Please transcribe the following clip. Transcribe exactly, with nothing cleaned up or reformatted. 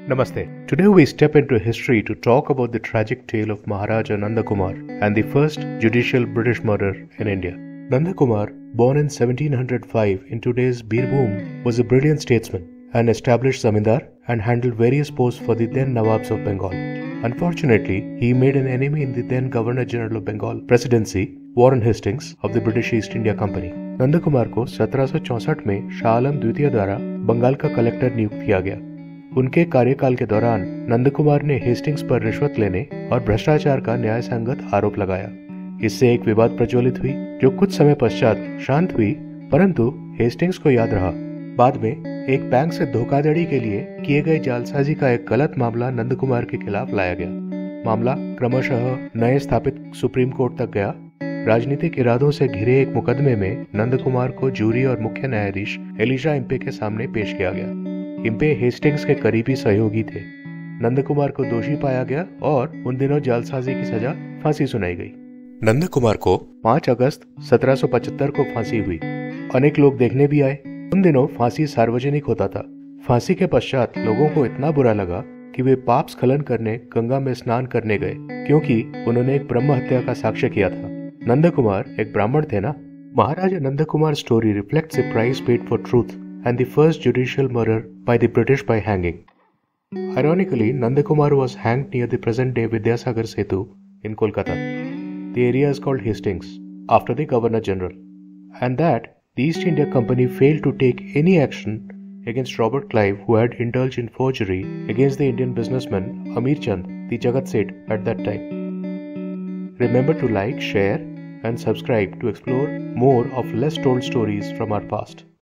Namaste. Today we step into history to talk about the tragic tale of Maharaja Nanda Kumar and the first judicial British murder in India. Nanda Kumar, born in seventeen oh five in today's Birbhum, was a brilliant statesman, an established zamindar, and handled various posts for the then Nawabs of Bengal. Unfortunately, he made an enemy in the then Governor General of Bengal Presidency, Warren Hastings, of the British East India Company. Nand Kumar को सत्रह सौ चौसठ में शाह आलम द्वितीय द्वारा बंगाल का collector नियुक्त किया गया। उनके कार्यकाल के दौरान नंद कुमार ने हेस्टिंग्स पर रिश्वत लेने और भ्रष्टाचार का न्याय संगत आरोप लगाया। इससे एक विवाद प्रज्वलित हुई जो कुछ समय पश्चात शांत हुई, परंतु हेस्टिंग्स को याद रहा। बाद में एक बैंक से धोखाधड़ी के लिए किए गए जालसाजी का एक गलत मामला नंद कुमार के खिलाफ लाया गया। मामला क्रमशः नए स्थापित सुप्रीम कोर्ट तक गया। राजनीतिक इरादों से घिरे एक मुकदमे में नंद कुमार को जूरी और मुख्य न्यायाधीश एलिशा इम्पे के सामने पेश किया गया। इम्पे हेस्टिंग्स के करीबी सहयोगी थे। नंद कुमार को दोषी पाया गया और उन दिनों जालसाजी की सजा फांसी सुनाई गई। नंद कुमार को पाँच अगस्त सत्रह सौ पचहत्तर को फांसी हुई। अनेक लोग देखने भी आए। उन दिनों फांसी सार्वजनिक होता था। फांसी के पश्चात लोगों को इतना बुरा लगा कि वे पाप स्खलन करने गंगा में स्नान करने गए, क्योंकि उन्होंने एक ब्रह्म हत्या का साक्ष्य किया था। नंद कुमार एक ब्राह्मण थे ना। Maharaja Nand Kumar story reflects the price paid for truth and the first judicial murder by the British by hanging. Ironically, Nanda Kumar was hanged near the present-day Vidyasagar Setu in Kolkata. The area is called Hastings, after the Governor General, and that the East India Company failed to take any action against Robert Clive, who had indulged in forgery against the Indian businessman Amir Chand, the Jagat Seth, at that time. Remember to like, share, and subscribe to explore more of less told stories from our past.